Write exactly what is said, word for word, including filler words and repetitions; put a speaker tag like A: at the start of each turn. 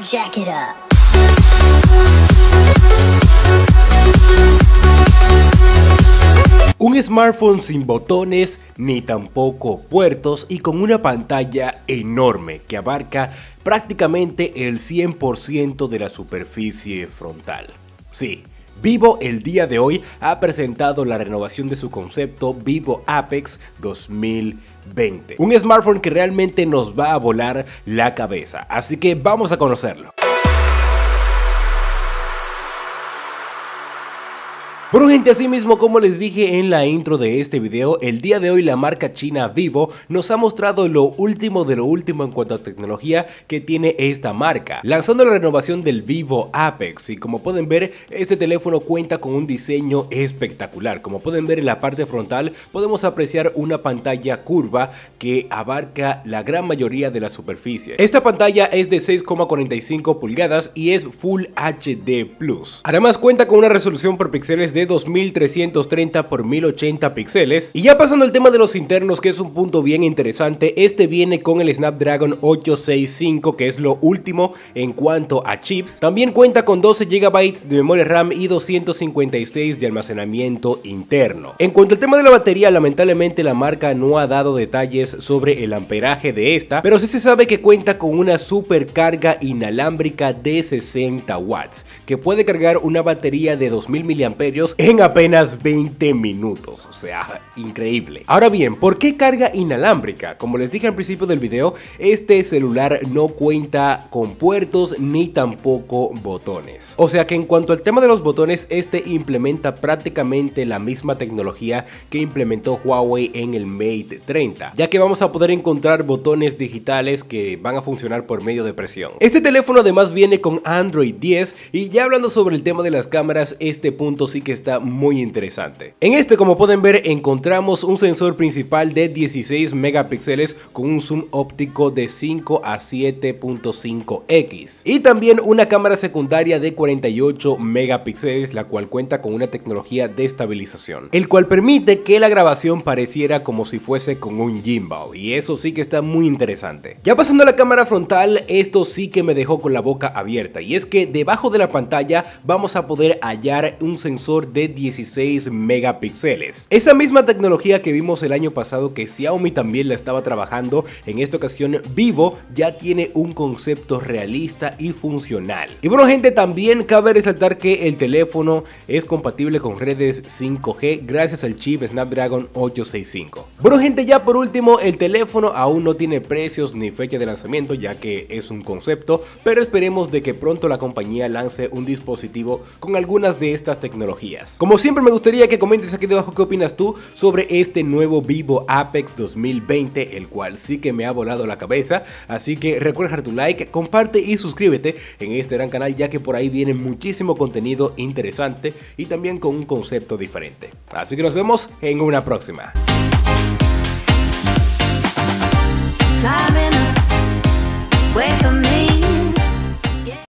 A: Jack it up.
B: Un smartphone sin botones ni tampoco puertos y con una pantalla enorme que abarca prácticamente el cien por ciento de la superficie frontal. Sí, Vivo el día de hoy ha presentado la renovación de su concepto Vivo Apex dos mil veinte. Un smartphone que realmente nos va a volar la cabeza, así que vamos a conocerlo. Bueno gente, así mismo como les dije en la intro de este video, el día de hoy la marca china Vivo nos ha mostrado lo último de lo último en cuanto a tecnología que tiene esta marca, lanzando la renovación del Vivo Apex. Y como pueden ver, este teléfono cuenta con un diseño espectacular. Como pueden ver en la parte frontal podemos apreciar una pantalla curva que abarca la gran mayoría de la superficie. Esta pantalla es de seis coma cuarenta y cinco pulgadas y es Full H D plus. Además cuenta con una resolución por píxeles de dos mil trescientos treinta por mil ochenta píxeles. Y ya pasando al tema de los internos, que es un punto bien interesante, este viene con el Snapdragon ochocientos sesenta y cinco, que es lo último en cuanto a chips. También cuenta con doce gigabytes de memoria RAM y doscientos cincuenta y seis de almacenamiento interno. En cuanto al tema de la batería, lamentablemente la marca no ha dado detalles sobre el amperaje de esta, pero sí se sabe que cuenta con una supercarga inalámbrica de sesenta watts, que puede cargar una batería de dos mil miliamperios en apenas veinte minutos, o sea, increíble. Ahora bien, ¿por qué carga inalámbrica? Como les dije al principio del video, este celular no cuenta con puertos ni tampoco botones. O sea que en cuanto al tema de los botones, este implementa prácticamente la misma tecnología que implementó Huawei en el Mate treinta, ya que vamos a poder encontrar botones digitales que van a funcionar por medio de presión. Este teléfono además viene con Android diez y ya hablando sobre el tema de las cámaras, este punto sí que está muy interesante. En este, como pueden ver, encontramos un sensor principal de dieciséis megapíxeles con un zoom óptico de cinco a siete punto cinco equis y también una cámara secundaria de cuarenta y ocho megapíxeles, la cual cuenta con una tecnología de estabilización, el cual permite que la grabación pareciera como si fuese con un gimbal, y eso sí que está muy interesante. Ya pasando a la cámara frontal, esto sí que me dejó con la boca abierta, y es que debajo de la pantalla vamos a poder hallar un sensor de dieciséis megapíxeles. Esa misma tecnología que vimos el año pasado que Xiaomi también la estaba trabajando, en esta ocasión Vivo ya tiene un concepto realista y funcional. Y bueno gente, también cabe resaltar que el teléfono es compatible con redes cinco G gracias al chip Snapdragon ochocientos sesenta y cinco. Bueno gente, ya por último, el teléfono aún no tiene precios ni fecha de lanzamiento, ya que es un concepto, pero esperemos de que pronto la compañía lance un dispositivo con algunas de estas tecnologías. Como siempre, me gustaría que comentes aquí debajo qué opinas tú sobre este nuevo Vivo Apex dos mil veinte, el cual sí que me ha volado la cabeza. Así que recuerda dejar tu like, comparte y suscríbete en este gran canal, ya que por ahí viene muchísimo contenido interesante y también con un concepto diferente. Así que nos vemos en una próxima.
A: Climbing up, wait for me.